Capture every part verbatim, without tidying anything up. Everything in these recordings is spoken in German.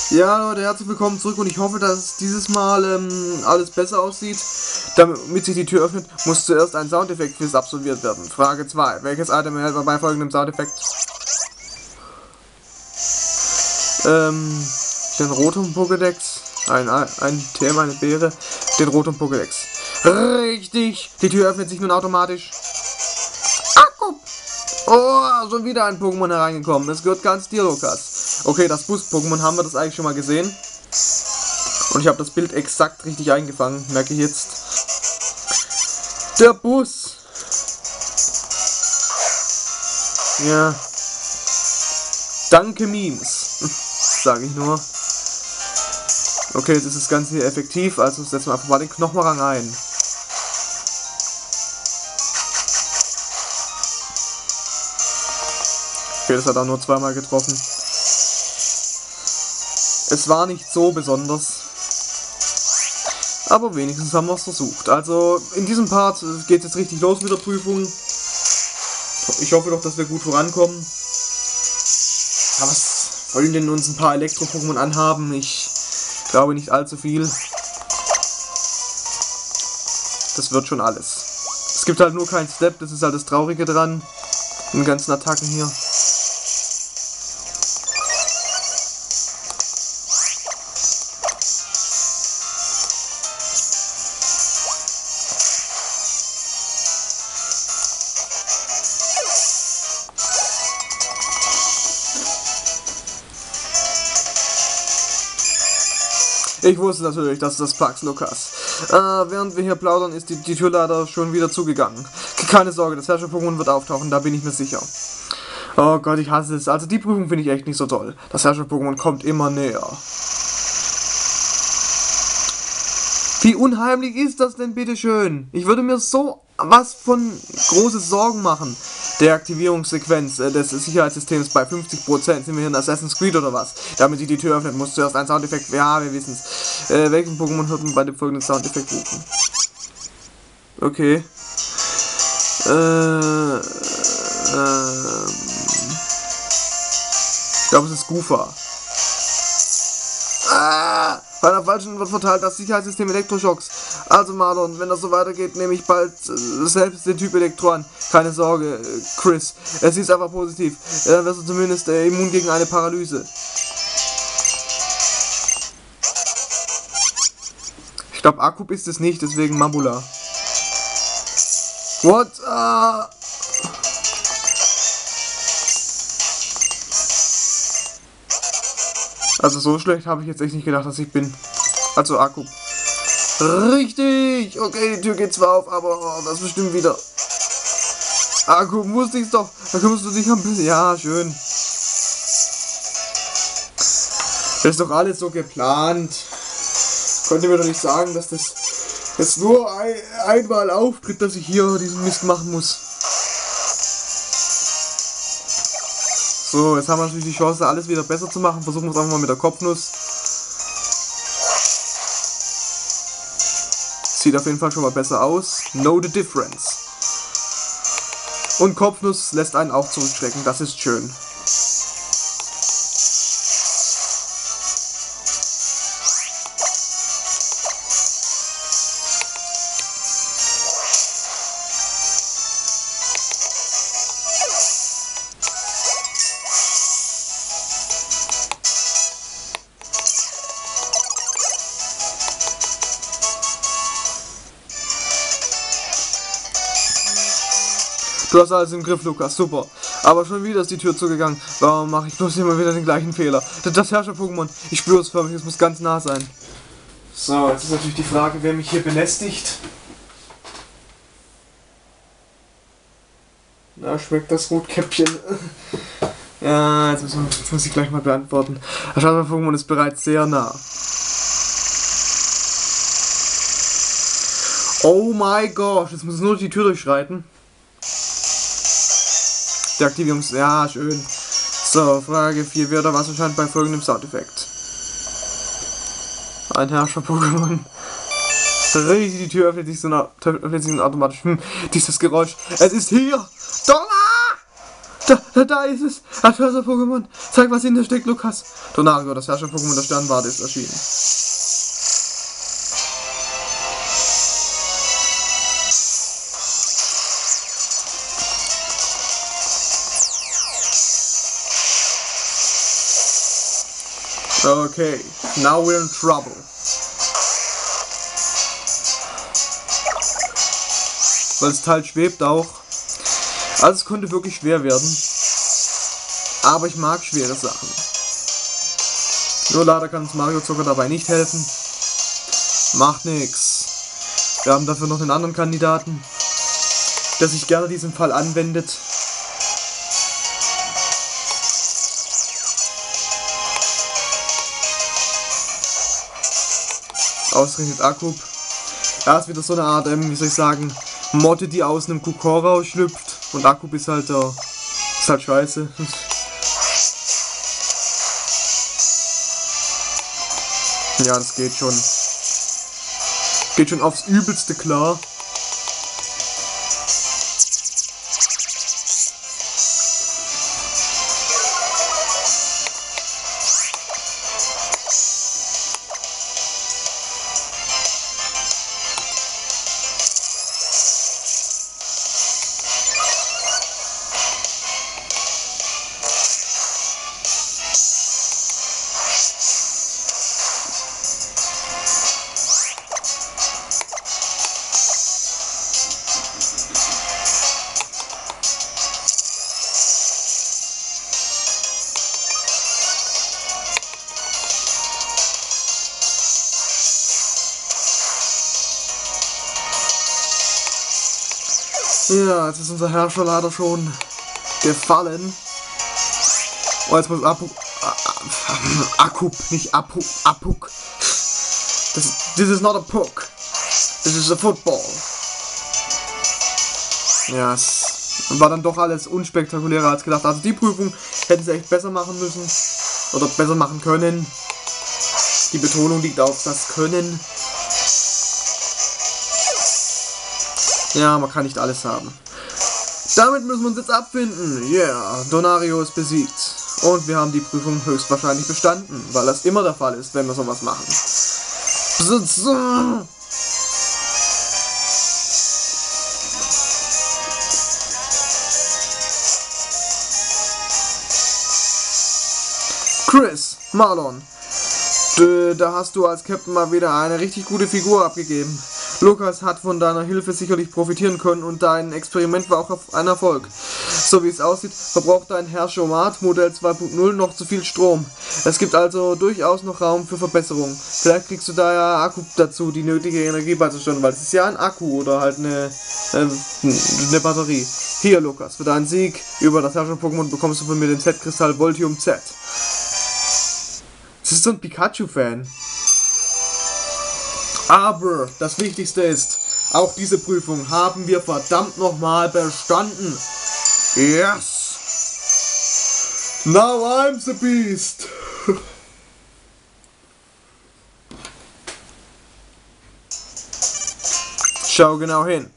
Ja Leute, herzlich willkommen zurück und ich hoffe, dass dieses Mal ähm, alles besser aussieht. Damit sich die Tür öffnet, muss zuerst ein Soundeffekt fürs absolviert werden. Frage zwei. Welches Item erhält man bei folgendem Soundeffekt? Ähm, den Rotom Pokédex, ein, ein Thema, eine Beere, den Rotom Pokédex. Richtig! Die Tür öffnet sich nun automatisch. Akku! Oh, schon wieder ein Pokémon hereingekommen. Es gehört ganz dir, Lukas. Okay, das Boost-Pokémon haben wir das eigentlich schon mal gesehen. Und ich habe das Bild exakt richtig eingefangen, merke ich jetzt. Der Bus! Ja. Danke, Memes. Sage ich nur. Okay, jetzt ist das Ganze hier effektiv, also setzen wir einfach mal den Knochenrang ein. Okay, das hat auch nur zweimal getroffen. Es war nicht so besonders. Aber wenigstens haben wir es versucht. Also in diesem Part geht es jetzt richtig los mit der Prüfung. Ich hoffe doch, dass wir gut vorankommen. Ja, was wollen denn uns ein paar Elektro-Pokémon anhaben? Ich glaube nicht allzu viel. Das wird schon alles. Es gibt halt nur keinen Step, das ist halt das Traurige dran. In den ganzen Attacken hier. Ich wusste natürlich, dass das Pax Lukas. Äh, während wir hier plaudern, ist die, die Tür leider schon wieder zugegangen. Keine Sorge, das Herrscher-Pokémon wird auftauchen, da bin ich mir sicher. Oh Gott, ich hasse es. Also die Prüfung finde ich echt nicht so toll. Das Herrscher-Pokémon kommt immer näher. Wie unheimlich ist das denn, bitteschön? Ich würde mir so was von große Sorgen machen. Deaktivierungssequenz äh, des Sicherheitssystems bei fünfzig Prozent. Sind wir hier in Assassin's Creed oder was? Damit sie die Tür öffnet, muss zuerst ein Soundeffekt. Ja, wir wissen es. Äh, welchen Pokémon hört man bei dem folgenden Soundeffekt rufen? Okay. Äh, äh, ich glaube, es ist Goofa. Ah! Bei einer falschen wird verteilt das Sicherheitssystem Elektroschocks. Also Marlon, wenn das so weitergeht, nehme ich bald äh, selbst den Typ Elektro an. Keine Sorge, äh, Chris. Es ist einfach positiv. Äh, dann wirst du zumindest äh, immun gegen eine Paralyse. Ich glaube, Akub ist es nicht, deswegen Mabula. What? Ah. Also so schlecht habe ich jetzt echt nicht gedacht, dass ich bin. Also Akub. Richtig! Okay, die Tür geht zwar auf, aber oh, das bestimmt wieder. Akub, wusste ich's doch. Da kümmerst du dich ein bisschen. Ja, schön. Das ist doch alles so geplant. Könnt ihr mir doch nicht sagen, dass das jetzt nur ein, einmal auftritt, dass ich hier diesen Mist machen muss. So, jetzt haben wir natürlich die Chance, alles wieder besser zu machen. Versuchen wir es einfach mal mit der Kopfnuss. Sieht auf jeden Fall schon mal besser aus. Know the difference. Und Kopfnuss lässt einen auch zurückschrecken. Das ist schön. Du hast alles im Griff, Lukas, super. Aber schon wieder ist die Tür zugegangen. Warum mache ich bloß immer wieder den gleichen Fehler? Das, das Herrscher-Pokémon, ich spüre es förmlich, es muss ganz nah sein. So, jetzt ist natürlich die Frage, wer mich hier belästigt. Na, schmeckt das Rotkäppchen? Ja, jetzt, müssen wir, jetzt muss ich gleich mal beantworten. Das Herrscher-Pokémon ist bereits sehr nah. Oh my gosh, jetzt muss es nur die Tür durchschreiten. Deaktivierungs... Ja, schön. So, Frage vier. Wer oder was erscheint bei folgendem Soundeffekt? Ein Herrscher-Pokémon. Richtig, die Tür öffnet sich so, öffnet sich so automatisch. Hm, dieses Geräusch. Es ist hier! Donner! Da, da, da ist es. Ein Förser-Pokémon. Zeig, was in der steckt, Lukas. Donario, das Herrscher-Pokémon der Sternwarte, ist erschienen. Okay, now we're in trouble. Weil das Teil schwebt auch. Also es konnte wirklich schwer werden. Aber ich mag schwere Sachen. Nur leider kann uns Mario Zucker dabei nicht helfen. Macht nix. Wir haben dafür noch einen anderen Kandidaten, der sich gerne diesen Fall anwendet. Ausgerechnet Akub. Er ist wieder so eine Art, ähm, wie soll ich sagen, Motte, die aus einem Kokon rausschlüpft. Und Akub ist halt der. Ist halt scheiße. Ja, das geht schon. Geht schon aufs Übelste klar. Ja, jetzt ist unser Herrscher leider schon gefallen. Oh, jetzt muss Apuk... Akub, nicht Apuk, Apuk. This, this is not a Puck. This is a football. Ja, es war dann doch alles unspektakulärer als gedacht. Also die Prüfung hätten sie echt besser machen müssen. Oder besser machen können. Die Betonung liegt auf das Können. Ja, man kann nicht alles haben. Damit müssen wir uns jetzt abfinden. Yeah, Donario ist besiegt. Und wir haben die Prüfung höchstwahrscheinlich bestanden, weil das immer der Fall ist, wenn wir sowas machen. Chris, Marlon, da hast du als Captain mal wieder eine richtig gute Figur abgegeben. Lukas hat von deiner Hilfe sicherlich profitieren können und dein Experiment war auch ein Erfolg. So wie es aussieht, verbraucht dein Herrschomat Modell zwei Punkt null noch zu viel Strom. Es gibt also durchaus noch Raum für Verbesserungen. Vielleicht kriegst du da ja Akku dazu, die nötige Energie beizusteuern, weil es ist ja ein Akku oder halt eine, äh, eine Batterie. Hier, Lukas, für deinen Sieg über das Herrscher-Pokémon bekommst du von mir den Z-Kristall Voltium Z. Das ist so ein Pikachu-Fan. Aber das Wichtigste ist, auch diese Prüfung haben wir verdammt nochmal bestanden. Yes! Now I'm the beast! Schau genau hin.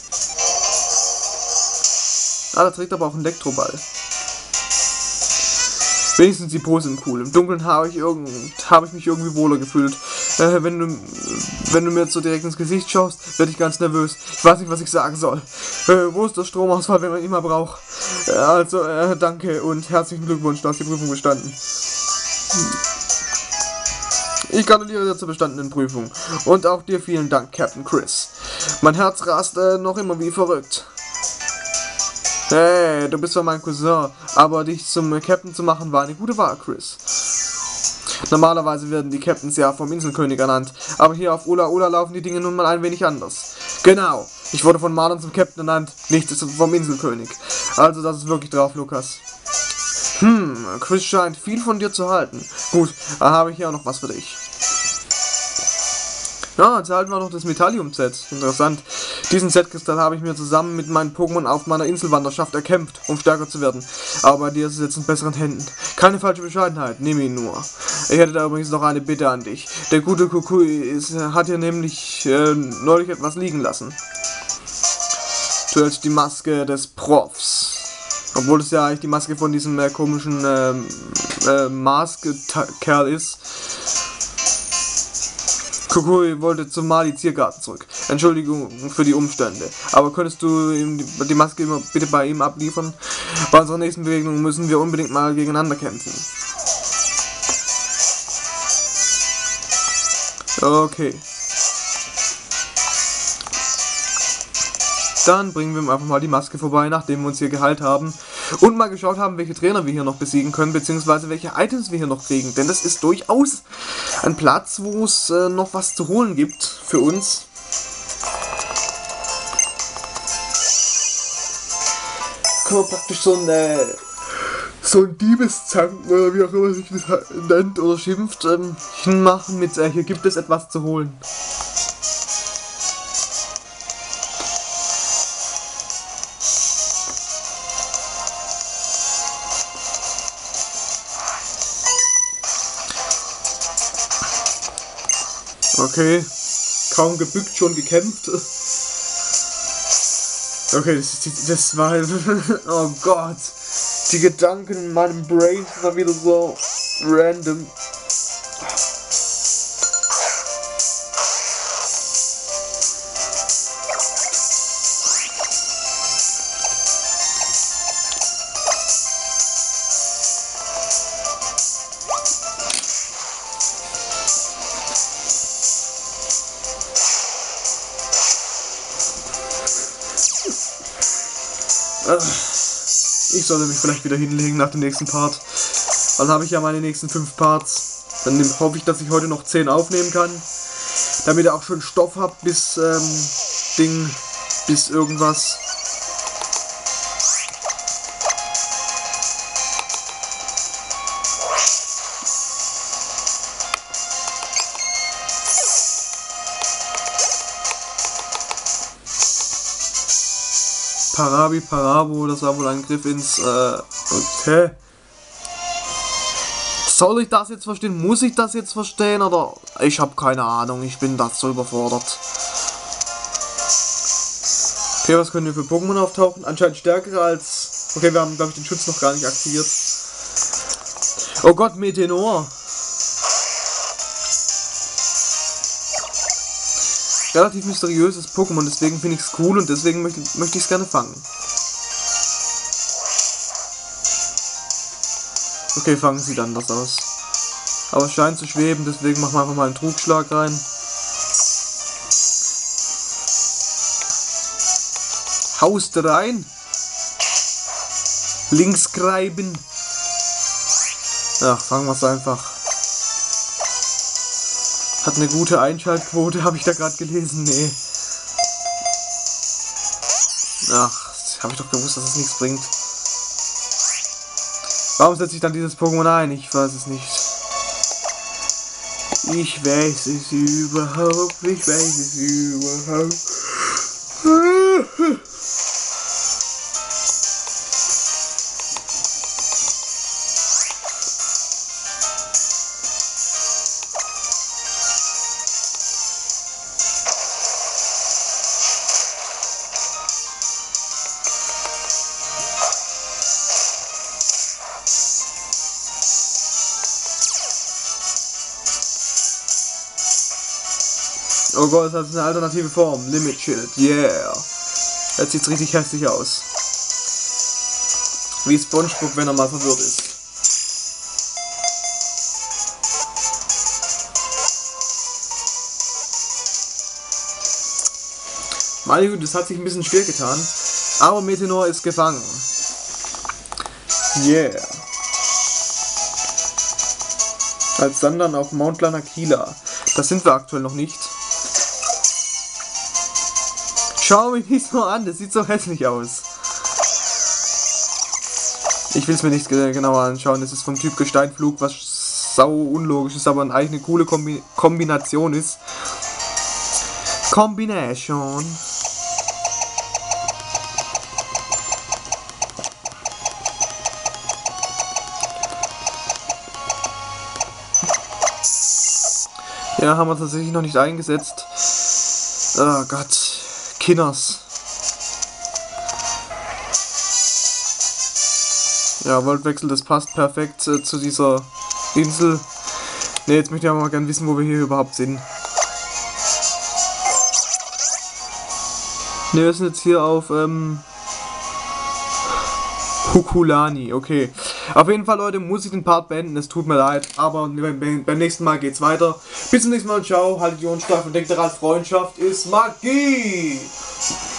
Ah, da trägt aber auch ein Elektroball. Wenigstens die Pose sind cool. Im Dunkeln habe ich, hab ich mich irgendwie wohler gefühlt. Äh, wenn, du, wenn du mir jetzt so direkt ins Gesicht schaust, werde ich ganz nervös. Ich weiß nicht, was ich sagen soll. Äh, wo ist der Stromausfall, wenn man ihn mal braucht? Äh, also, äh, danke und herzlichen Glückwunsch, du hast die Prüfung bestanden. Ich gratuliere dir zur bestandenen Prüfung. Und auch dir vielen Dank, Captain Chris. Mein Herz rast äh, noch immer wie verrückt. Hey, du bist zwar mein Cousin, aber dich zum Captain zu machen war eine gute Wahl, Chris. Normalerweise werden die Captains ja vom Inselkönig ernannt, aber hier auf Ula Ula laufen die Dinge nun mal ein wenig anders. Genau, ich wurde von Marlon zum Captain ernannt, nicht vom Inselkönig. Also das ist wirklich drauf, Lukas. Hm, Chris scheint viel von dir zu halten. Gut, da habe ich hier auch noch was für dich. Ja, jetzt halten wir noch das Metallium-Set. Interessant. Diesen Z-Kristall habe ich mir zusammen mit meinen Pokémon auf meiner Inselwanderschaft erkämpft, um stärker zu werden. Aber bei dir ist es jetzt in besseren Händen. Keine falsche Bescheidenheit, nimm ihn nur. Ich hätte da übrigens noch eine Bitte an dich. Der gute Kukui ist, hat hier nämlich äh, neulich etwas liegen lassen. Du hältst die Maske des Profs. Obwohl es ja eigentlich die Maske von diesem äh, komischen ähm, äh, Maske-Kerl ist. Kukui wollte zum Mali-Ziergarten zurück. Entschuldigung für die Umstände. Aber könntest du ihm die, die Maske immer bitte bei ihm abliefern? Bei unserer nächsten Begegnung müssen wir unbedingt mal gegeneinander kämpfen. Okay. Dann bringen wir ihm einfach mal die Maske vorbei, nachdem wir uns hier geheilt haben. Und mal geschaut haben, welche Trainer wir hier noch besiegen können, beziehungsweise welche Items wir hier noch kriegen. Denn das ist durchaus ein Platz, wo es äh, noch was zu holen gibt für uns. Kann man praktisch so ein, äh, so ein Diebeszank, oder wie auch immer sich das nennt oder schimpft, ähm, hinmachen mit, äh, hier gibt es etwas zu holen. Okay, kaum gebückt, schon gekämpft. Okay, das, das war halt... Oh Gott, die Gedanken in meinem Brain sind wieder so random. Ich sollte mich vielleicht wieder hinlegen nach dem nächsten Part. Dann habe ich ja meine nächsten fünf Parts. Dann hoffe ich, dass ich heute noch zehn aufnehmen kann. Damit ihr auch schon Stoff habt bis ähm, Ding, bis irgendwas. Parabi, Parabo, das war wohl ein Griff ins, äh, okay. Soll ich das jetzt verstehen? Muss ich das jetzt verstehen? Oder? Ich habe keine Ahnung, ich bin dazu überfordert. Okay, was können wir für Pokémon auftauchen? Anscheinend stärker als... Okay, wir haben, glaube ich, den Schutz noch gar nicht aktiviert. Oh Gott, Meteor. Relativ mysteriöses Pokémon, deswegen finde ich es cool und deswegen möchte, möchte ich es gerne fangen. Okay, fangen sieht anders aus. Aber es scheint zu schweben, deswegen machen wir einfach mal einen Trugschlag rein. Haust rein. Links greifen. Ach, fangen wir es einfach. Hat eine gute Einschaltquote, habe ich da gerade gelesen? Nee. Ach, habe ich doch gewusst, dass es nichts bringt. Warum setze ich dann dieses Pokémon ein? Ich weiß es nicht. Ich weiß es überhaupt, ich weiß es überhaupt. Oh Gott, das ist eine alternative Form. Limit Shield, yeah. Jetzt sieht's richtig hässlich aus. Wie SpongeBob, wenn er mal verwirrt ist. Meine Güte, das hat sich ein bisschen schwer getan. Aber Meteor ist gefangen. Yeah. Als Sandern auf Mount Lanakila. Das sind wir aktuell noch nicht. Schau mich nicht so an, das sieht so hässlich aus. Ich will es mir nicht genauer anschauen, das ist vom Typ Gesteinflug, was sau unlogisch ist, aber eigentlich eine coole Kombi Kombination ist. Kombination. Ja, haben wir tatsächlich noch nicht eingesetzt. Oh Gott. Kinners. Ja, Worldwechsel, das passt perfekt äh, zu dieser Insel. Ne, jetzt möchte ich aber mal gerne wissen, wo wir hier überhaupt sind. Ne, wir sind jetzt hier auf ähm, Hukulani, okay. Auf jeden Fall, Leute, muss ich den Part beenden, es tut mir leid, aber beim, beim nächsten Mal geht's weiter. Bis zum nächsten Mal, ciao, haltet die Ohren steif und denkt daran, Freundschaft ist Magie!